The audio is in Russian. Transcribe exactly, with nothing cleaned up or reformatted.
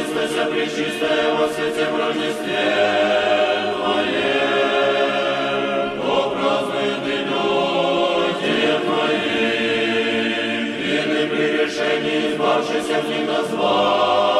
молитеся, пречистая, во святем Рождестве Твоем, то празднуют и люди Твои, вины при решении, избавшись от них назвать.